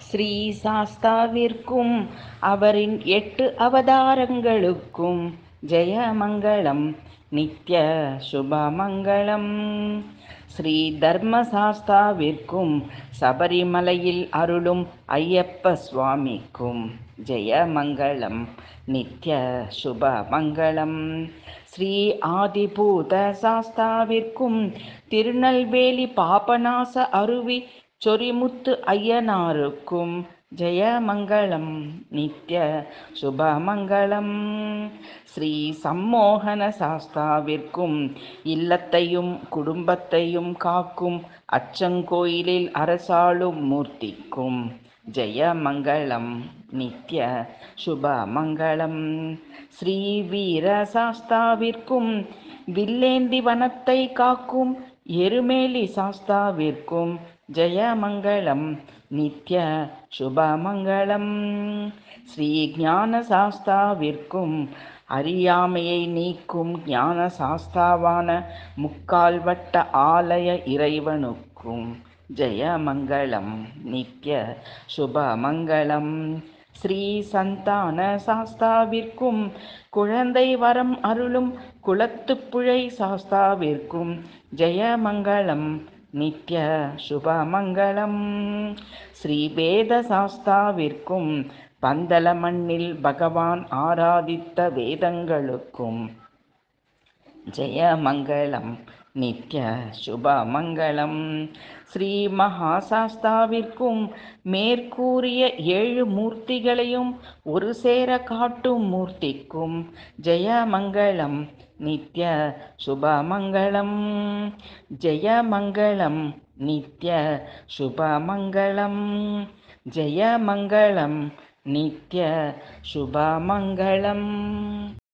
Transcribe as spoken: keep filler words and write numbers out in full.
ஸ்ரீ சாஸ்தாவிற்கும் அவரின் எட்டு அவதாரங்களுக்கும் ஜெயமங்களம், நித்ய சுபமங்களம். ஸ்ரீ தர்ம சாஸ்தாவிற்கும் சபரிமலையில் அருளும் ஐயப்ப சுவாமிக்கும் ஜெயமங்களம், நித்ய சுபமங்களம். ஸ்ரீ ஆதிபூத சாஸ்தாவிற்கும் திருநெல்வேலி பாபநாச அருவி சொரிமுத்து ஐயனாருக்கும் ஜெயமங்களம், நித்ய சுபமங்களம். ஸ்ரீ சம்மோகன சாஸ்தாவிற்கும் இல்லத்தையும் குடும்பத்தையும் காக்கும் அச்சங்கோயிலில் அரசாளும் மூர்த்திக்கும் ஜெயமங்களம், நித்ய சுபமங்களம். ஸ்ரீ வீர சாஸ்தாவிற்கும் வில்லேந்தி வனத்தை காக்கும் எருமேலி சாஸ்தாவிற்கும் ஜெயமங்களம், நித்ய சுபமங்களம். ஸ்ரீ ஞான சாஸ்தாவிற்கும் அறியாமையை நீக்கும் ஞான சாஸ்தாவான முக்கால் வட்ட ஆலய இறைவனுக்கும் ஜெயமங்களம், நித்ய சுபமங்களம். ஸ்ரீ சந்தான சாஸ்தாவிற்கும் குழந்தை வரம் அருளும் குளத்துப்புழை சாஸ்தாவிற்கும் ஜெயமங்களம், நித்ய சுபமங்களம். ஸ்ரீ வேத சாஸ்தாவிற்கும் பந்தல மண்ணில் பகவான் ஆராதித்த வேதங்களுக்கும் ஜெயமங்களம், நித்ய சுபமங்களம். ஸ்ரீ மகாசாஸ்தாவிற்கும் மேற்கூறிய ஏழு மூர்த்திகளையும் ஒரு சேர காட்டும் மூர்த்திக்கும் ஜெயமங்களம், நித்ய சுபமங்களம். ஜெயமங்களம், நித்ய சுபமங்களம். ஜெயமங்களம், நித்ய சுபமங்களம்.